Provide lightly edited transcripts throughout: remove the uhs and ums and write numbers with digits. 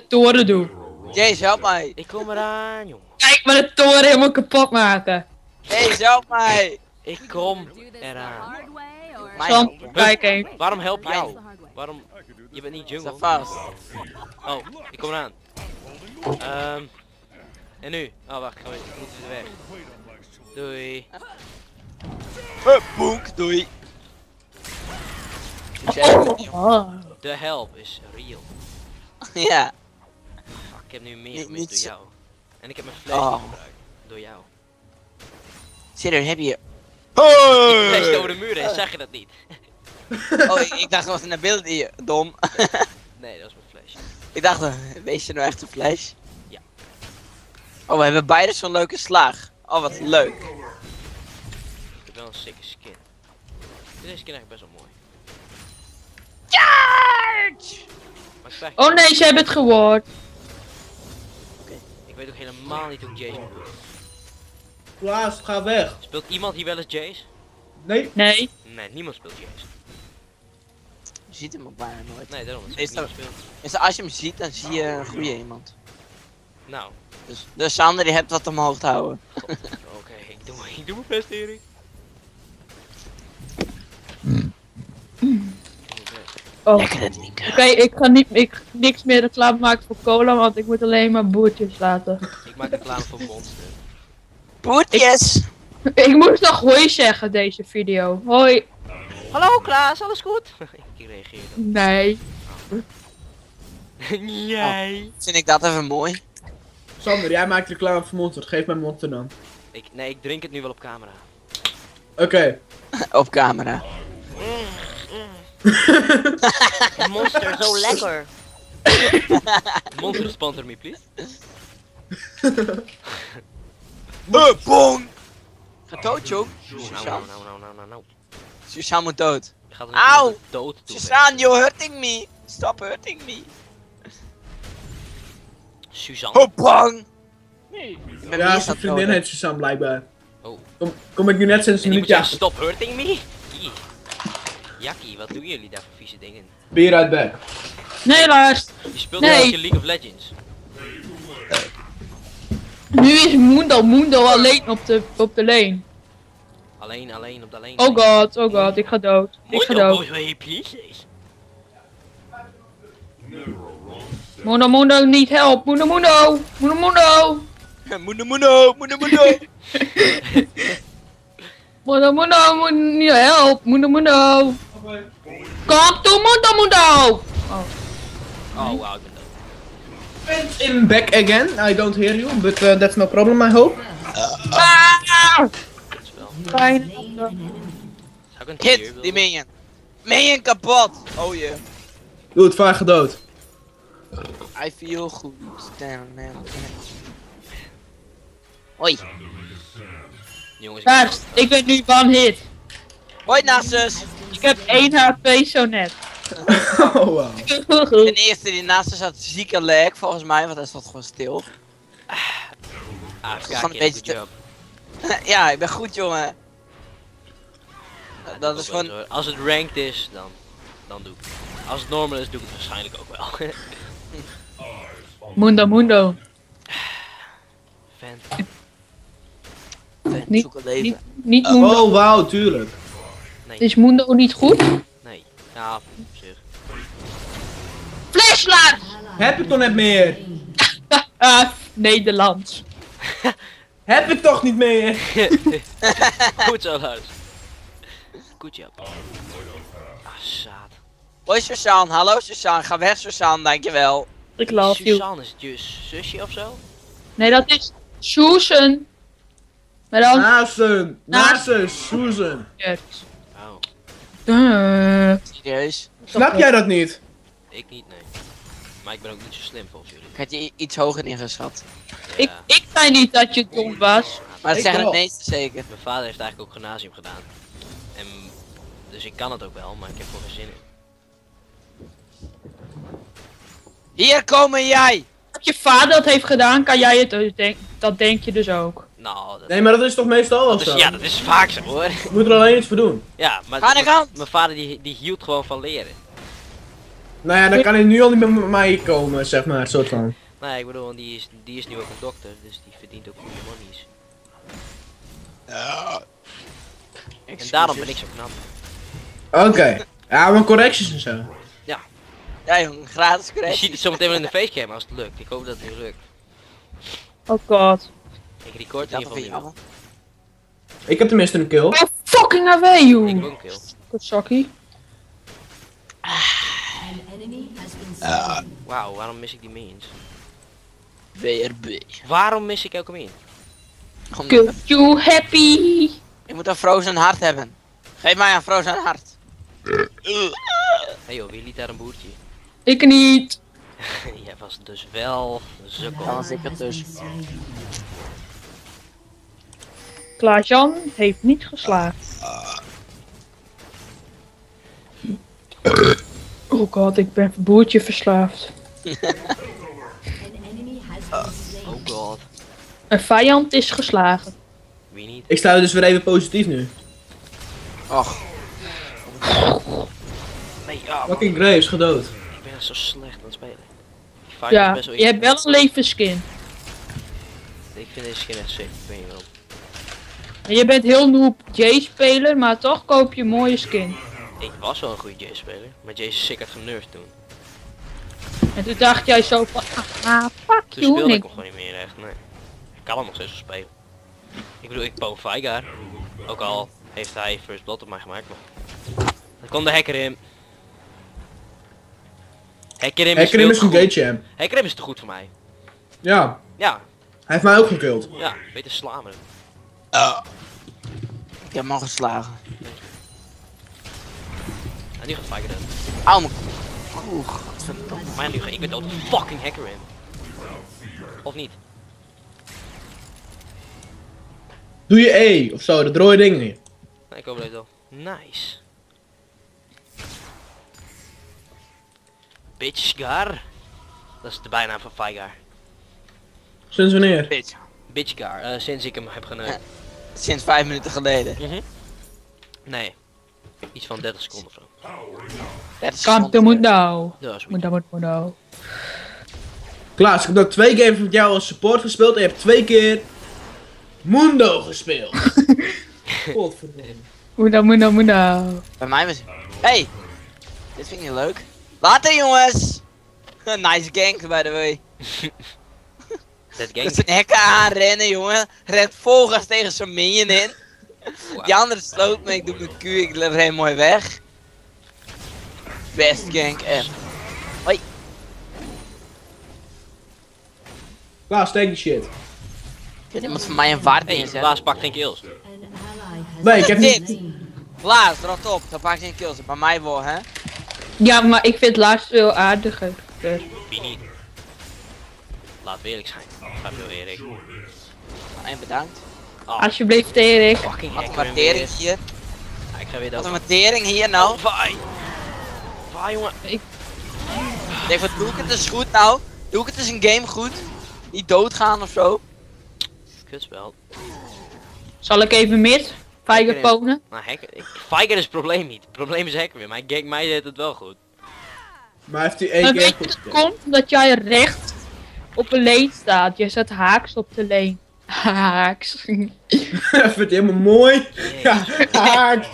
de toren doe. Jace, help mij. Ik kom eraan, jongen. Kijk, maar de toren helemaal kapot maken. Jace, help mij. Ik kom eraan. Mij Sam, helpen. kijk eens. Waarom help jou? Waarom? Je bent niet Sta jungle. vast. Oh, ik kom eraan. En nu? Oh, wacht, we moeten de weg. Doei. Boek, doei. Oh. De help is real. Ja. Fuck, ik heb nu meer Niet gemist door zo- jou. En ik heb mijn flash Oh. niet gebruikt. Door jou. Serieus, heb je... Ik flash over de muur en zeg je dat niet? Oh, ik dacht dat was een ability, dom. Nee, dat was mijn flash. Ik dacht, wees je nou echt een flash? Ja. Oh, we hebben beide zo'n leuke slag. Oh, wat leuk. Ik heb wel een sikke skin. Deze skin is eigenlijk best wel mooi. Charge! Maar ik krijg... Oh nee, ze hebben het gehoord. Ik weet ook helemaal niet hoe ik Jace moet doen. Klaas, ga weg. Speelt iemand hier wel eens Jace? Nee. Nee. Nee, niemand speelt Jace. Je ziet hem ook bijna nooit. Nee, daarom. Is Niemand dat- speelt. Dus als je hem ziet, dan zie je een goede iemand. Nou, Dus Sander, die hebt wat omhoog te houden. oké, ik doe mijn best, Erik. Oh. Lekker het niet. Oké, ik ga niks meer reclame maken voor cola, want ik moet alleen maar boertjes laten. Ik maak reclame voor Monster. Poetjes! Ik moest nog hoi zeggen deze video. Hoi. Hallo Klaas, alles goed? Ik reageer dan. Nee. Jij. Vind ik dat even mooi. Sander, jij maakt reclame voor Monster. Geef mij Monster dan. Nee, ik drink het nu wel op camera. Oké. Op camera. Monster, zo lekker. Monster sponsor me, please. Bong! Ga dood, jong. Nou. Suzanne moet dood. Je gaat Auw! er dood toe. Suzanne, you're hurting me. Stop hurting me. Suzanne. Oh, bang! Ik ben Ja, meer zijn vriendin heet Suzanne blijkbaar. Oh. Kom ik nu net sinds En een die moet minuut zeggen, ja. stop hurting me? Jakkie, wat doen jullie daar voor vieze dingen? Bier uit bek. Nee, Lars. Je speelt Nee. wel eens in League of Legends. Nu is Mundo alleen op de lane. Alleen op de alleen. Oh god, ik ga dood. Ik ga dood. Please. Mundo, niet help. Mundo. Mundo. Mundo, niet help. Mundo. Kom toe, Mundo. Oh. Oh, wauw, ik ben dood. In back again. I don't hear you, but that's no problem, I hope. Ah! Dit is wel. Fijn. Zou ik een Hit, tier die willen? minion. Minion kapot. Oh je. Doe het vaak gedood. I feel goed. Hoi. Jongens, Lars, ik ben nu one hit. Hoi Nasus. Ik heb 1 HP zo net. Oh wow. Ten eerste, die Nasus had zieke lag volgens mij, want hij stond gewoon stil. AFK, Gewoon een kid, beetje good te- job. Ja, ik ben goed jongen. Dat is Ook wel gewoon... zo. Als het ranked is, dan doe ik het. Als het normal is, doe ik het waarschijnlijk ook wel. Mundo. Fan. Niet- Zoek het leven. Niet Mundo. Oh wow, tuurlijk. Nee, Is Mundo niet goed? nee. Ja, op zich. Flash, Lars! Heb ik toch net meer? Nederlands. Heb ik toch niet meer? Goed zo, Lars. Goed job. Ah, zaad. Hoi Suzanne, hallo Suzanne, ga weg Suzanne, dankjewel. Ik love you. Suzanne, is het je zusje of zo? Nee, dat is Susan. Maar dan... Nasen, Susan. Oh, Serieus. Snap jij dat niet? ik niet, nee. Maar ik ben ook niet zo slim volgens jullie. Ik had je iets hoger ingeschat. Ja. Ik zei niet dat je dom was. Maar dat Ik zeggen de wel. meesten zeker. Mijn vader heeft eigenlijk ook gymnasium gedaan. En, dus ik kan het ook wel, maar ik heb er geen zin in. Hier komen jij! Wat je vader dat heeft gedaan, kan jij het dus dat denk je dus ook. Nou, dat, Nee, maar dat is toch meestal wel dat zo? is, ja, dat is vaak zo hoor. Je moet er alleen iets voor doen. Ja, maar Ga aan de kant! mijn vader die hield gewoon van leren. Nou ja, dan kan hij nu al niet meer met mij komen, zeg maar, soort van. Nee, ik bedoel, die is nu ook een dokter, dus die verdient ook goede monies. En daarom ben ik zo knap. Oké. Ja, maar correcties en zo. Ja jongen, gratis Je correctie. ziet het zometeen wel in de facecam als het lukt. Ik hoop dat het nu lukt. Oh god. Ik record in Dat ieder vind je geval allemaal. Ik heb tenminste een kill. Oh fucking away, niet. Ik joh. heb ook een kill. Kutsakkie. Wauw, waarom mis ik die means? BRB. Waarom mis ik elke mean? Good you happy. Ik moet een frozen hart hebben. Geef mij een frozen hart. Hé joh, wie liet daar een boertje? Ik niet. Jij was dus wel een Dan sukkel. was ik het dus. Klaas-Jan heeft niet geslaagd. Oh god, ik ben boertje verslaafd. Oh god. Een vijand is geslagen. Wie niet? Ik sta dus weer even positief nu. Och, Nee, ja, man. Fucking Graves, gedood. Ik ben zo slecht aan het spelen. Die fight is Ja, best wel je hebt wel een levensskin. Ik vind deze skin echt sick, ik weet niet waarom. En je bent heel noob J-speler, maar toch koop je een mooie skin. Ik was wel een goede Jace-speler, maar Jace is sick had genurfd toen. En toen dacht jij zo van, fuck Toen you, speelde ik Nick. hem gewoon niet meer echt, nee. Ik kan hem nog steeds wel spelen. Ik bedoel, ik poon Veigar. Ook al heeft hij First Blood op mij gemaakt, maar... Dan komt de hacker in. Hacker in is Hackerim veel is te een goed. gay champ. Hacker is te goed voor mij. Ja, Ja, hij heeft mij ook gekillt. ja, beter slaan me. ik heb hem al geslagen. En nu gaat Veigar dood. Auw, mijn... Oeh, godverdomme. Maar nu ga ik ben dood fucking hacker in. Of niet? Doe je E of zo, dat rode ding niet. Nee, ik hoop het wel. Nice. Bitchgar. Dat is de bijnaam van Veigar. Sinds wanneer? Bitch. Bitchgar, sinds ik hem heb geneukt. Sinds 5 minuten geleden. Nee. Iets van 30 seconden of zo. 30 Kamp moet nou. Dat is Moet nou. Klaas, ik heb ook 2 games met jou als support gespeeld en je hebt 2 keer Mundo gespeeld. Godverdomme. Moet nou. Bij mij was... Hey! Dit vind ik niet leuk. Later jongens! Nice gank by the way. Dat Dat gang. is een hekken aanrennen jongen. Rent vol gas tegen zijn minion in. Die andere sloot me, ik doe mijn Q, ik ren mooi weg. Best gank ever. Hoi. Klaas, take die shit. Kan iemand van mij een waard Hey, neerzetten? Klaas pakt geen kills. Nee, ik heb niet... Dit! Klaas, rot op, dan pak ik geen kills. Bij mij wel, hè? Ja, maar ik vind laatst veel aardiger. Dus. Wie niet? Laat we eerlijk zijn. Ga veel Erik. En bedankt. Oh, Alsjeblieft, Erik. fucking Wat een hacker waardering weer. hier. Ja, ik ga weer Wat dood. een waardering hier nou. Oh, vai. Vai, jongen. Ik denk, wat doe ik het dus goed nou? Doe ik het dus een game goed? Niet doodgaan of zo? Kutspel. Zal ik even mid? Vijger ponen? Nou, hacker. Veigar is het probleem niet. Het probleem is hacker weer. Maar hij gankt mij deed het wel goed. Maar heeft hij 1 Dan keer weet je goed het gespeeld? komt omdat jij recht op een lane staat. Je staat haaks op de lane. Haaks. Dat vindt hij helemaal mooi. Ja, haakt.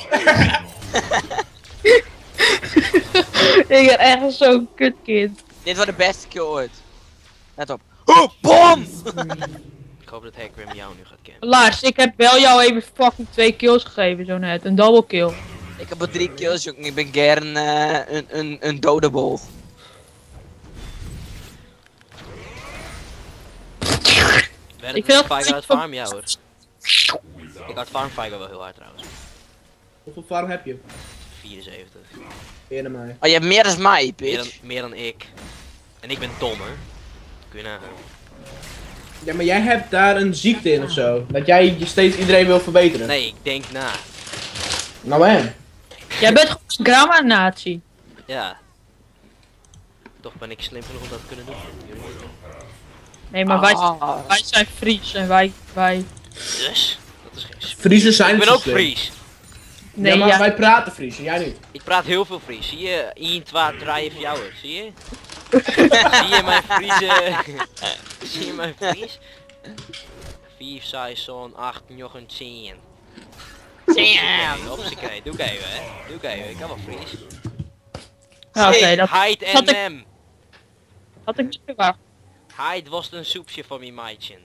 Ik ben echt zo'n kutkind. Dit wordt de beste kill ooit. Let op. Oh, bom! Ik hoop dat hacker weer jou nu gaat kennen. Lars, ik heb wel jou even fucking 2 kills gegeven zo net. Een double kill. Ik heb al 3 kills, jongen. Ik ben gern een dodebol. Werkt Ik vind Veigar dat uit farm? Ja hoor. Ik had farm Veigar wel heel hard trouwens. Hoeveel farm heb je? 74. Eerder mij. Oh, je hebt meer dan mij, bitch. Meer dan ik. En ik ben dommer. Kun je nagaan. Ja, maar jij hebt daar een ziekte in of zo. Dat jij je steeds iedereen wil verbeteren. Nee, ik denk na. Nou en? Jij bent gewoon een gramma-natie. Ja. Toch ben ik slim genoeg om dat te kunnen doen. Jullie niet. Nee, maar wij zijn Fries en wij... Dus? Dat is geen Friesen zijn Ik ben zo ook slim. Fries. Nee, ja, maar ja. wij praten Fries, en jij niet. Ik praat heel veel Fries. Zie je? 1, 2, 3, 4, zie je? Zie je mijn Friese? Zie je mijn Fries? 5, 6, 7, 8, 9, 10. Hopsakee, doe ik even hè. Doe ik even, ik kan wel Fries. Ja, oké, dat Heid en had ik- mem. had ik niet verwacht. Heid was een soepje voor mijn meidje.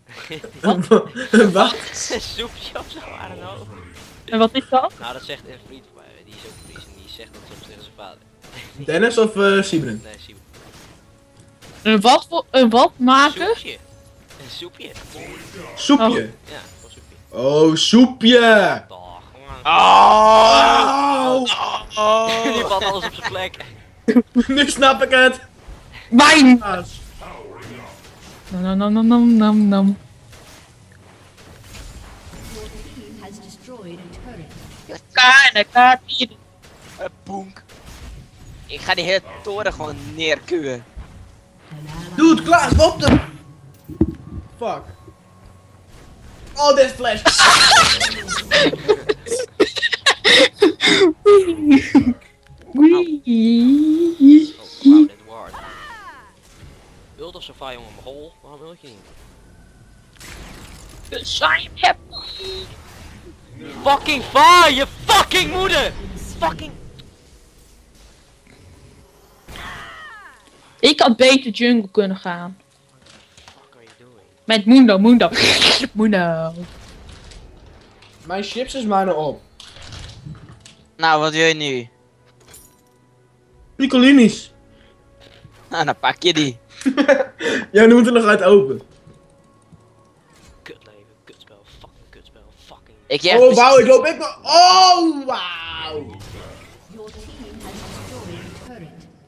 Wat? Een soepje of zo, I don't know. En wat is dat? Nou, dat zegt een vriend van mij, die is ook Fries en die zegt dat soms tegen zijn vader. Dennis of Sibren? Nee, zie Een wat maken? Soepje. Een soepje. Soepje. Ja, een soepje. Oh, soepje! Dag. Oh! Nu valt alles op zijn plek. Nu snap ik het! Wijn! Klaas. Nam nam nam nam nam nam. Your team has destroyed a turret. Kaart. Boenk. Ik ga die hele toren gewoon neerkuwen. Dude, Klaas, wat de... Fuck. Oh, dit is flash. Wee. Oh, wow, dit ward. Wilt of Safai, jongen, mijn hol. Waarom wil je niet? Zijn happy. Fucking fire, je fucking moeder! Fucking... Ik had beter jungle kunnen gaan. What are you doing? Met Mundo. Mijn chips is maar nog op. Nou, wat wil je nu? Piccolinis. Nou, dan pak je die. Ja, nu moet er nog uit open. Kut leven, kutspel, fucking kutspel, fucking... Ik heb Oh, wauw, ik loop ik nog... Oh, wauw. Your team has destroyed a turret.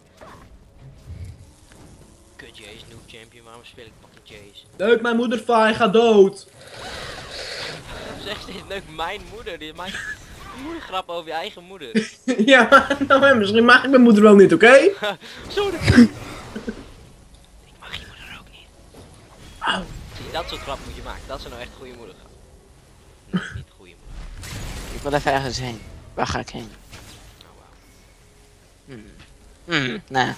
Kut Jace, noob champion, waarom speel ik fucking Jace? Leuk, mijn moeder Fai gaat dood. Zeg dit leuk, mijn moeder, dit maakt een moeder grap over je eigen moeder. Ja, nou, misschien mag ik mijn moeder wel niet, oké? Sorry. Ik mag je moeder ook niet. Auw. Zie, dat soort grap moet je maken, dat zou nou echt goede moeder gaan. Nee, niet goede moeder. Ik wil even ergens heen. Waar ga ik heen? Oh, wow. Nou.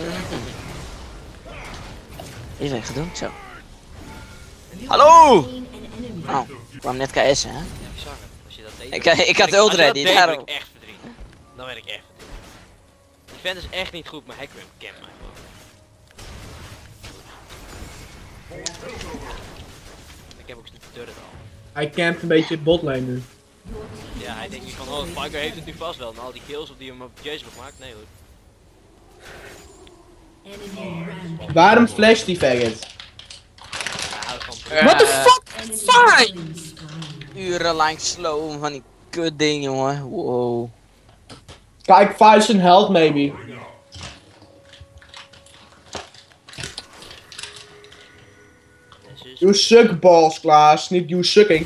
Even gedoemd zo. Hallo! Slain an enemy. Oh, ik kwam net KS, hè? Ja, ik zag het. Als je dat deed... Ik had ult ready, Dan daarom. werd ik echt verdrietig. Dan werd ik echt verdrietig. Die vent is echt niet goed, maar Hackram kent mij gewoon. Ik heb ook zijn turret al. Hij campt een beetje botlane nu. Ja, hij denkt nu van, oh, Viker heeft het nu vast wel. En al die kills op die hem op Jace gemaakt, nee hoor. Enemy rampage. Waarom flash die faggot? Hij houdt van... What the fuck? Enemy Fine. killing spree. Urenlang slow van die kut ding, jongen. Wow. Kijk, Fai zijn held, maybe. You suck balls, Klaas. Niet you sucking.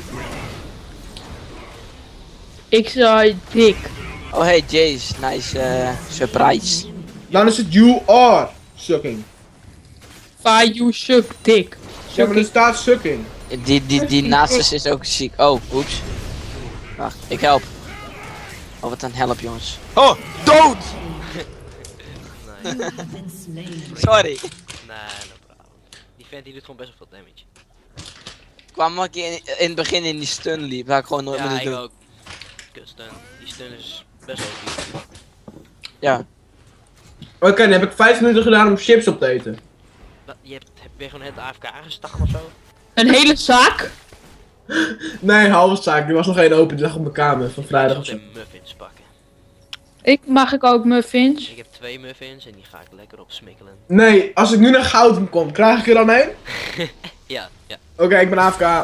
Ik zei dik. Oh hey Jace, nice surprise. Dan is het you are sucking. Fire you suck dik. Ja, maar er staat sucking. Die Nasus is ook ziek. Oh, oeps. Wacht, ik help. Oh, wat een help, jongens. Oh, dood! Nee, You have been slain. Sorry. nee, no problem. Die vent die doet gewoon best wel veel damage. Ik kwam een keer in het begin in die stun liep, waar ik gewoon nooit Ja, meer ik doen. ook. Kutstun. Die stun is best wel diep. Ja. Oké, dan heb ik 5 minuten gedaan om chips op te eten. Heb je gewoon het AFK gestaan of zo? Een hele zaak. Nee, halve zaak. Die was nog één open. Die lag op mijn kamer van vrijdag of Ik zo. zal de muffins pakken. Mag ik ook muffins? Ik heb 2 muffins en die ga ik lekker op smikkelen. Nee, als ik nu naar Gouden kom, krijg ik er dan één? Ja, ja. Oké, ik ben AFK.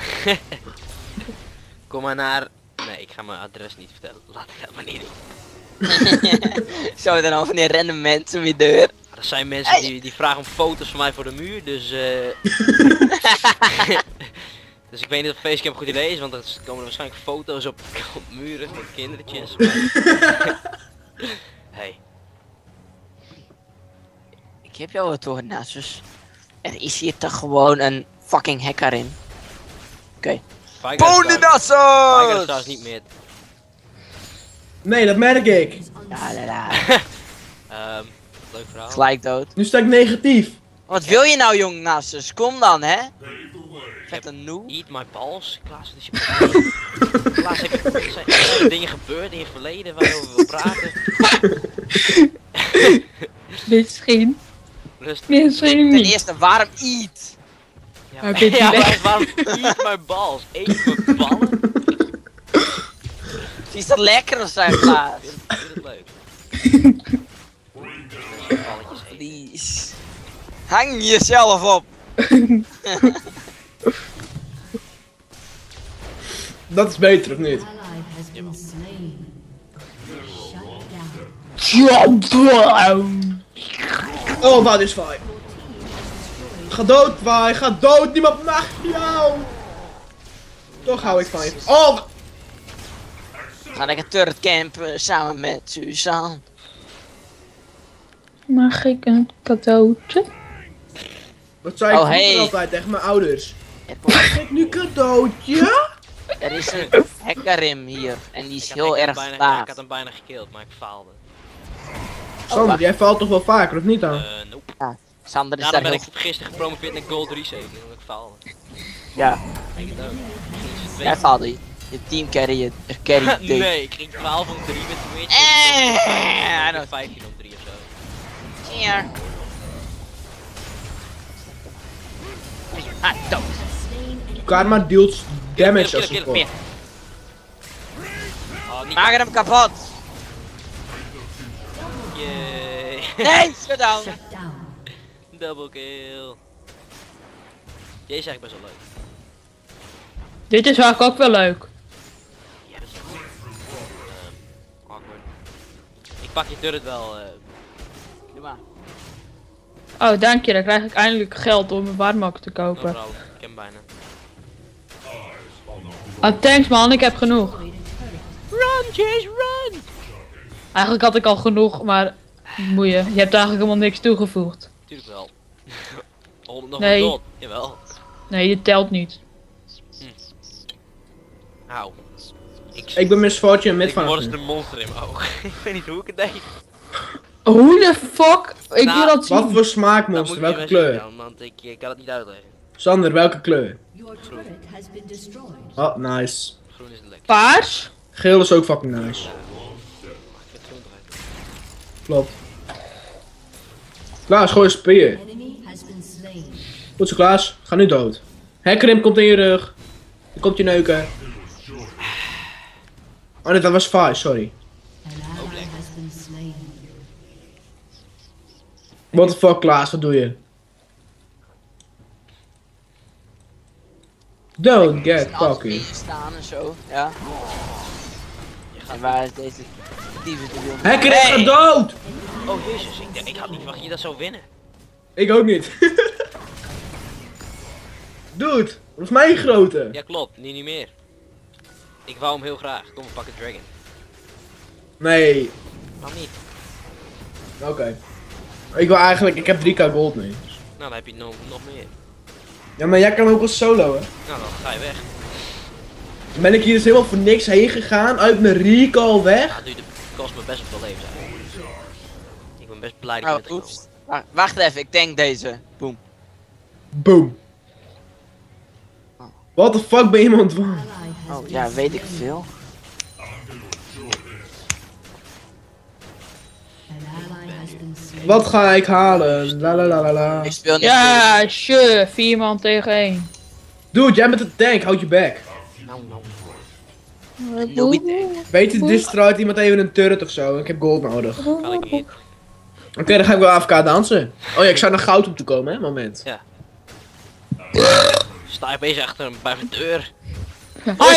Kom maar naar... Nee, ik ga mijn adres niet vertellen. Laat ik dat maar niet doen. Zo dan al van die random mensen om je deur. Er zijn mensen die vragen om foto's van mij voor de muur, dus dus ik weet niet of Facecam een goed idee is, want er komen er waarschijnlijk foto's op muren van kindertjes. Hey. Ik heb jou het hoor, Nasus. Er is hier toch gewoon een fucking hacker in. Oké. Viger is trouwens Nasus! trouwens niet meer. Nee, dat merk ik. Ja, la, la. Leuk verhaal. Gelijk dood. Nu sta ik negatief. Wat wil je nou, jong Nassus? Kom dan, hè? Vet een noe. Eat my balls. Klaas, wat is je probleem? Klaas, zijn er dingen gebeurd in je verleden waar je over wil praten? Misschien. Rustig. Misschien Ten niet. eerste, waarom eat? Ja, Maar vind je ja, lekker? waarom eat my balls? Eet mijn ballen? Is dat lekker of zo, Klaas? Ik vind het leuk. Balletjes eten. Please. Hang jezelf op. Dat is beter of niet? Ally has been slain. Shut down. Oh, wat is fijn. Ga dood, Vai. Ga dood. Niemand mag jou. Toch hou ik van je. Oh, Ga lekker turret campen samen met Suzanne. Mag ik een cadeautje? wat zei ik Oh, vroeger hey. altijd tegen mijn ouders? Mag ik nu cadeautje? Er is een hekkarim hier en die is Ik heel had erg bijna, ja, ik laag. had hem bijna gekillt, maar ik faalde. Sander, jij valt toch wel vaker, of niet dan? Nope. Sander is Daarom daar ben heel... ik gisteren gepromoveerd naar Gold Reset, omdat ik faalde. Ja, Ik het ook. jij faalde. Je team carry, je carry deed. Nee, ik ging 12 om 3 met de witch. I En don't 15 om 3 of zo. care. Ah, dood. Karma deals damage Kill, als kill, support. kill. Oh, niet. Maak hem kapot. Yay. Nee, shutdown. Shut down. Double kill. Deze is eigenlijk best wel leuk. Dit is eigenlijk ook wel leuk. Ja, dat is wel goed. Awkward. Ik pak je turret wel. Doe maar. Oh, dank je. Dan krijg ik eindelijk geld om mijn warmak te No kopen. problem. Ik heb hem bijna. Oh, thanks man. Ik heb genoeg. Run, Chase, run! Eigenlijk had ik al genoeg, maar... Moeie. Je hebt eigenlijk helemaal niks toegevoegd. Tuurlijk wel. 100 nog Nee. een dood. Jawel. Nee, dit telt niet. Auw. Ik ben Miss Fortune met Ik word van. als een monster in mijn oog. Ik weet niet hoe ik het deed. Hoe de fuck? Ik Nou, wil dat Wat zien. voor Dat smaakmonster? moet je Welke maar kleur? zien dan, want ik kan het niet uitleggen. Sander, welke kleur? Your turret has been destroyed. Oh, nice. Groen is lekker. Paars? Geel is ook fucking nice. Ik vind groen eruit. Klopt. Klaas, gooi een speer. Enemy has been slain. Goed zo, Klaas. Ga nu dood. Hekkerim komt in je rug. Die komt je neuken. Oh nee, dat was Fai, sorry. An ally has been slain. What the fuck, Klaas, wat doe je? Don't get Als cocky. hier staan en zo, ja. En waar is deze dieven te doen? Hekkerim gaat dood! Oh jezus, ik had niet verwacht dat je dat zou winnen. Ik ook niet. Dude, dat is mijn grote. Ja klopt, nu niet meer. Ik wou hem heel graag. Kom, we pakken Dragon. Nee, Waarom niet? oké. Ik wil eigenlijk, ik heb 3k gold nu. Nou, dan heb je nog meer. Ja, maar jij kan ook wel solo, hè. Nou, dan ga je weg. Dan ben ik hier dus helemaal voor niks heen gegaan, uit mijn recall weg. Nou, dude, het kost me best wel veel leven. Ik ben best blij dat je Oh, bent gekomen. oeps. Wacht even, ik denk deze. Boom. Boom. What the fuck ben je iemand van? Ally has Oh been ja, weet ik slain. veel. An ally has been slain. Wat ga ik halen? La la la la la. Ik speel niet Ja, sure. 4 man tegen 1. Dude, jij bent een tank, houd je back. Nou, nou. Nobby. Weet je, destroyt iemand even een turret of zo, ik heb gold nodig. Kan ik niet. Oké, dan ga ik wel AFK dansen. Oh ja, ik zou naar goud om te komen, hè, moment. Sta je bezig achter hem bij mijn deur. Hoi!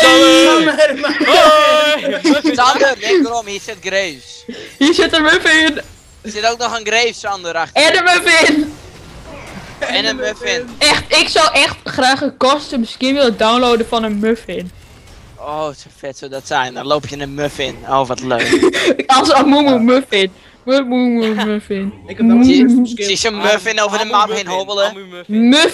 Sander, denk erom, hier zit Graves. Hier zit een muffin. Er zit ook nog een Graves, Sander, achter. En een muffin. En een muffin. Echt, ik zou echt graag een custom skin willen downloaden van een muffin. Oh, zo vet zou dat zijn. Dan loop je een muffin. Oh, wat leuk. Als Amumu muffin. Amumu muffin. Ik heb wel een custom skin. Zie je zo'n muffin over de map heen hobbelen?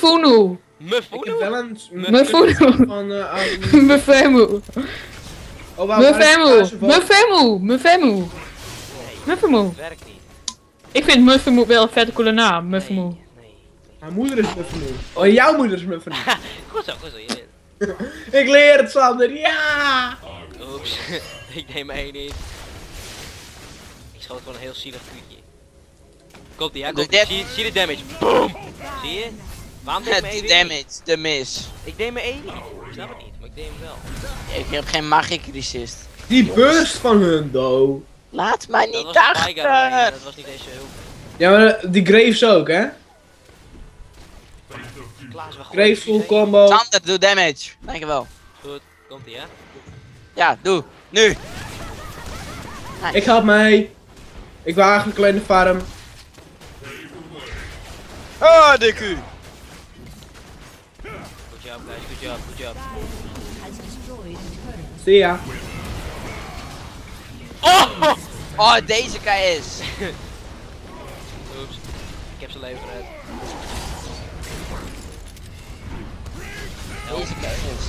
Muffunu. Ik heb wel een Muffunu. van Muffemu. Oh, wauw, waar is de Muffemu. Het werkt niet. Ik vind Muffemu wel een vette coole naam, Muffemu. Nee. Mijn moeder is Muffenu. Oh, jouw moeder is Muffenu. Goed zo, je Ik leer het, Sander, ja! Oeps, ik neem me 1 niet. Ik schoot gewoon een heel zielig kuutje. Komt die, ja, komt die. Zie de damage. Boom! Zie je? Waarom deed ik me 1 Het niet? damage, de mis. Ik deed me 1 niet. Ik snap het niet, maar ik deed hem wel. Ik heb geen magic resist. Die burst van hun, though. Laat mij Dat niet was Spygar alleen, achter! dat was niet eens heel... Ja, maar die Graves ook, hè? Klaas, we Graves full combo. Sander, doe damage. Dankjewel. Goed, komt ie, hè? Ja, doe. Nu. Nice. Ik help mee. Ik wil eigenlijk alleen de farm. Oh, de Q. Good job, guys, good job. Has destroyed a turret. Zie ya. Oh! Oh, deze KS. Oeps. Ik heb zijn leven gered. Deze KS.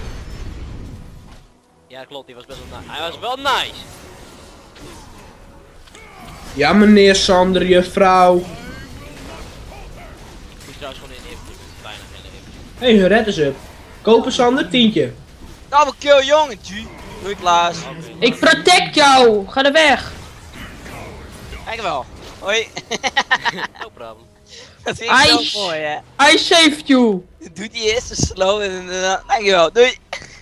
Ja, klopt, die was best wel nice. Hij was wel nice! Ja, meneer Sander, juffrouw. Ik moest trouwens gewoon in even, bijna geen leven. Hé, hun red is up. Kopen Sander, tientje. Double kill, jongetje. Doei, Klaas. Ik protect jou! Ga er weg! Dankjewel. Hoi. No problem. Dat vind ik Ai. zo mooi, hè. I saved you! Doe die eerste slow en dankjewel. Doei.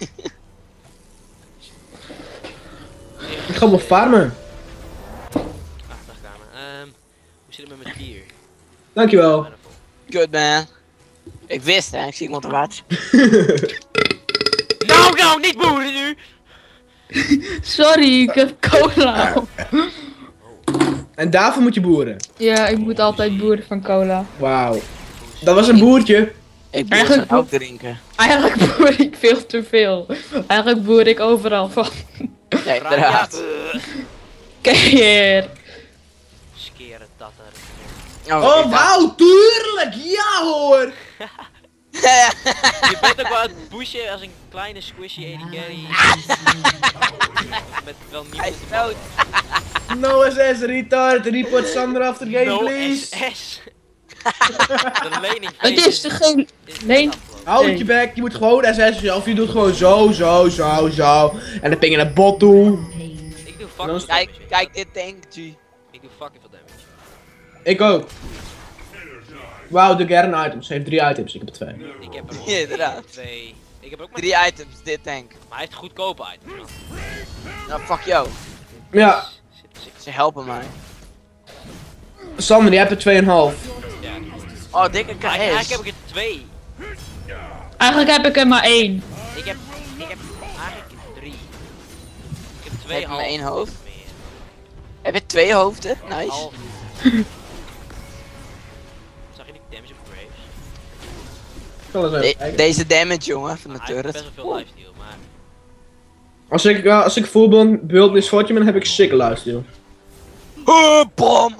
Ik ga wel farmen. Achterkamer. Hoe zit het met mijn tier? Dankjewel. Good man. Ik wist hè, ik zie iemand te watch. Nou, niet boeren nu! Sorry, ik heb cola. En daarvoor moet je boeren. Ja, ik moet altijd boeren van cola. Wauw. Dat was een boertje. Ik moet Eigenlijk het ook drinken. Eigenlijk boer ik veel te veel. Eigenlijk boer ik overal van. Nee, inderdaad. Keer. Skeren dat er. Oh, wauw, tuurlijk. Ja hoor. Je bent ook wel aan het pushen als een kleine squishy 80 carry. Met wel Hij niet is dood. No SS, retard. Report Sander after game, No please. SS. De lening. Het is toch geen leen. Houd je bek, je moet gewoon SS of je doet gewoon zo. En dan ping je naar bot toe. Ik doe fucking veel Kijk, damage. kijk dit tank, G. Ik doe fucking veel damage. Ik ook. Wauw, de Garen items. Hij heeft 3 items, ik heb er 2. Ik heb er Ja, inderdaad. 2. Ik heb ook maar 3 items, dit tank. Maar hij heeft goedkope items. Man. Nou, fuck jou. Ja, Zit. Ze helpen mij. Sander, jij hebt er 2,5. Ja. Oh, dikke Eigenlijk KS. heb ik er 2. Eigenlijk heb ik er maar 1. Ik heb eigenlijk 3. Ik heb 2 Heb je maar 1 half hoofd? meer. Heb je 2 hoofden? Nice. Half. Zag je die damage op Graves? Ik zal eens even kijken. Deze damage, jongen, van de Hij heeft turret. best wel veel lifesteal, maar... Als ik full build is fortune ben, heb ik sick lifesteal. Bom!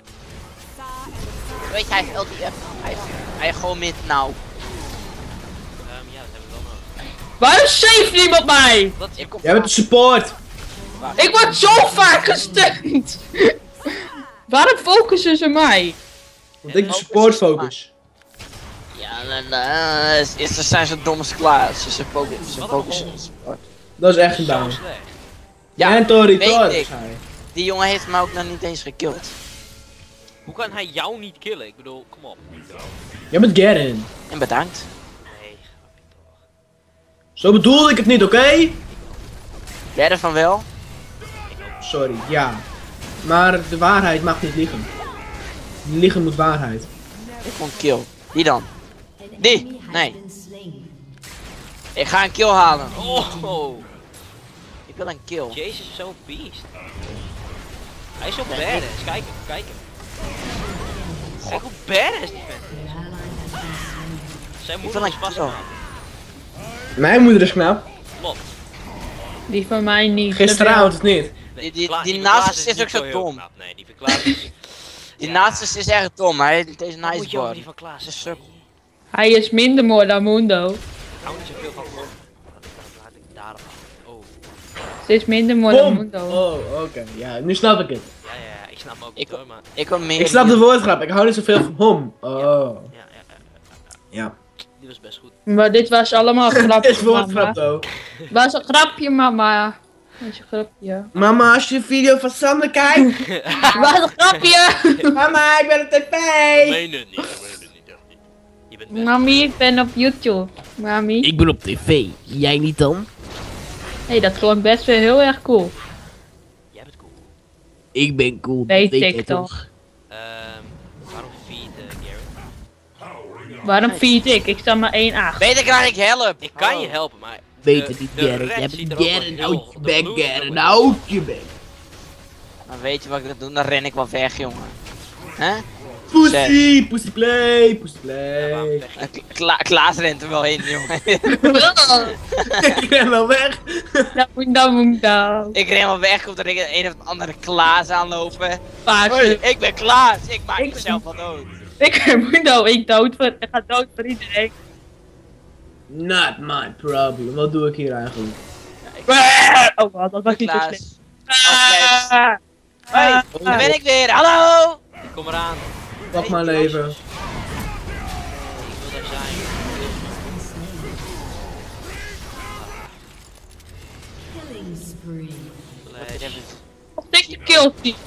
Weet je, hij heeft LTF. Hij heeft gewoon mid nou. Ja, dat heb ik wel nodig. Waarom save niemand mij? Dat is Ik kom Jij bent de support. Ik word zo vaak gestunt. Waarom focussen ze mij? Want ik de support focus. Ja, ze zijn zo dom als klaar. Ze focussen op support. Dat is echt een zo down. slecht. Ja, en Tori weet Tor. ik. Die jongen heeft me ook nog niet eens gekillt. Hoe kan hij jou niet killen? Ik bedoel, kom op. Jij bent Garen. En bedankt. Nee, grapje toch. Zo bedoelde ik het niet, oké? Derde van wel. Sorry, ja. Maar de waarheid mag niet liegen. Liegen moet waarheid. Ik vond kill. Die dan. Die. Nee. Ik ga een kill halen. Oh, Ik wil een kill. Jace is zo'n beest. Hij is zo badass. Kijk hem. Kijk hoe badass die vent is. Zijn moeder wil is een vast kill. aan. Mijn moeder is knap. Klopt. Die van mij niet. Gisteravond het niet. Nee, Die Klaas naast is ook niet zo heel dom. knap. Nee, die van Klaas is... Die Ja. naast is echt dom, maar hij heeft deze Wat moet nice je over board. die van Klaas Dat is zeggen? sukkel. Hij is minder mooi dan Mundo. Ik hou niet zoveel van Klaas. Laat ik daarop af. Oh. Steeds minder mooi dan Bom! Mundo. Oh, oké. Ja, nu snap ik het. Ja, ik snap ook Ik- niet hoor, maar... Ik wil meer. Ik snap de woordgrap. Ik hou niet zoveel van hom. Oh. Ja. Die was best goed. Maar dit was allemaal een Het grapje, is woordgrap mama. ook. Was een grapje, mama. Was een grapje. Mama, als je de video van Sander kijkt. Was een grapje! Mama, ik ben op tv. Meen het niet, echt niet. Je bent best. Mami, ik ben op YouTube. Mami. Ik ben op tv. Jij niet dan? Hey, dat klonk best wel heel erg cool. Jij bent cool. Ik ben cool. dat Weet jij ik toch. Waarom feed, Gary? Waarom feed ik? Ik sta maar 1-8. Weet ik waar ik help? Ik kan je helpen, maar... Weet het niet, de Gerrit. red Je ziet hebt er ook Gerrit. wel Houd heel- je de bek, bloed Gerrit. ook Houd je bek. Dan weet je wat ik doe, dan ren ik wel weg, jongen. Hè? Pussy, pussy play, pussy Ja, waarom play. zeg je? Klaas rent er wel heen, jongen. Ik ben wel weg. Mundo. Ik ren wel weg, omdat ik een of andere Klaas aanlopen. Paarse. Hoi, ik ben Klaas, ik maak Ik- mezelf wel dood. Ik ben Mundo. Ik ga dood voor iedereen. Not my problem. Wat doe ik hier eigenlijk? Oh god, dat was niet zo slecht. Klaas. Ah. Hoi, daar ben ik weer, hallo! Ik kom eraan. Pak mijn leven. Ik wil daar zijn. Killing spree. Flash. Of take de kill team.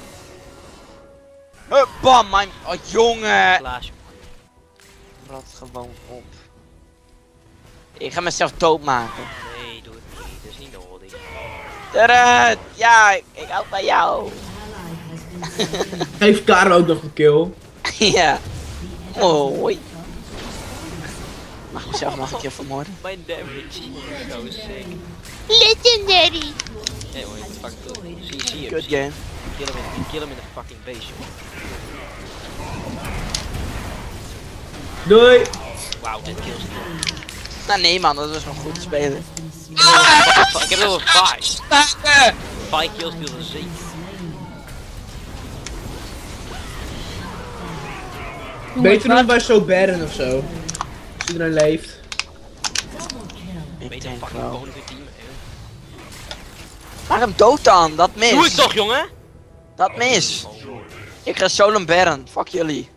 Bam, mijn... Oh, jongen! Flash. Rot gewoon op. Ik ga mezelf doodmaken. Nee, doe het niet. Dat is niet nodig. Turret! Ja, ik hou bij jou. Geef Karen ook nog een kill. Ja. Hoi. Mag ik mezelf nog een keer vermoorden? Mijn damage. Zo sick. Legendary! Nee hoor, het fucking goed. Zie je Good zie je. game. Kill hem in de fucking base, joh. Doei. Wauw, dit kills niet. Nou nee man, dat was wel goed spelen. Ik heb er wel 5. Staken! 5 kills viel er 7. Beter dan bij zo Baron of zo. Als iedereen leeft. Ik Beter denk fucking wel. bonus team. Maak hem dood dan, dat mis. Doe ik toch, jongen? Dat mis. Ik ga solo Baron, fuck jullie.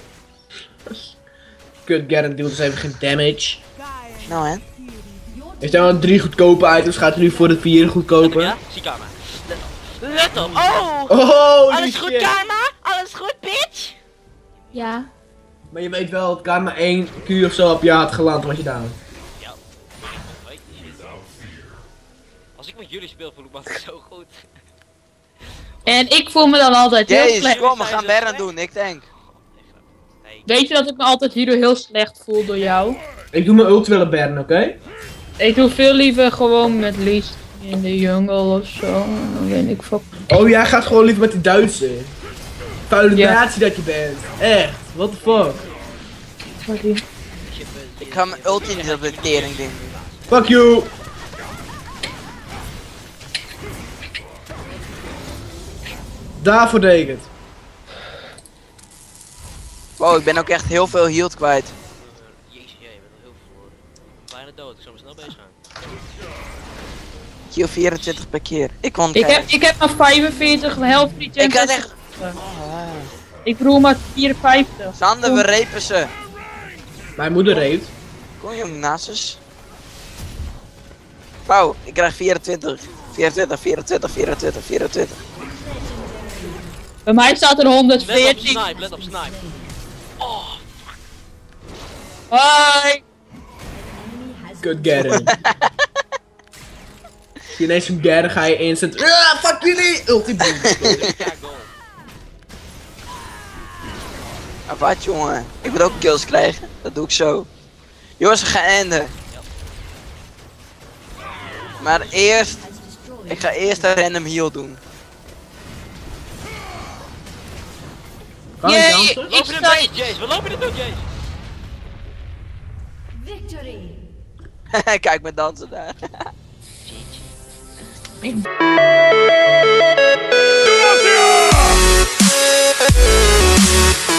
Kut, Garen dealt dus even geen damage. Nou hè? Heeft hij al 3 goedkope items, gaat hij nu voor de 4 goedkope. Ja? Zie karma. Let op. Oh! Oh, Alles goed, karma? Alles goed, bitch? Ja. Maar je weet wel dat karma 1 Q of zo op je had geland, wat je gedaan. Ja. Weet niet. Als ik met jullie speel, voel ik me altijd zo goed. En ik voel me dan altijd heel Jezus, slecht. kom, we gaan Baron doen, ik denk. Nee. Weet je dat ik me altijd hierdoor heel slecht voel door jou? Ik doe mijn ult wel op Baron, oké? Ik doe veel liever gewoon met Lies in de jungle of zo. Dan weet ik fuck. Oh, jij gaat gewoon liever met die Duitse. Vuile Ja. natie dat je bent. Echt, what the fuck. Wat die- Ik ga mijn ulti niet op de tering doen. Fuck you. Daarvoor deed ik het. Wow, ik ben ook echt heel veel healed kwijt. Jezus, jij bent er heel veel voor. Bijna dood, ik zal me snel bezig gaan. Heal 24 per keer. Ik kon Ik heb maar 45 health regen. Ik had echt... Ik bedoel maar 54. Sander, we repen ze. Mijn moeder reed. Kom jong, Nasus. Wauw, ik krijg 24. 24, 24, 24, 24. Bij mij staat er Let op 114. snipe, let op snipe. Hoi! Kut Garen. Zie je ineens een Garen, ga je instant. Fuck jullie! Ultimate. Ja, goal. Maar wat jongen, ik wil ook kills krijgen. Dat doe ik zo. Jongens, we gaan enden. Maar eerst, ik ga eerst een random heal doen. Ga je Jee, dansen? We ik lopen er sta... mee, Jace, we lopen er toe, Jace. Victory! Kijk me dansen daar.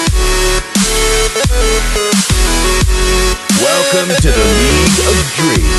Welcome to the League of Dreams.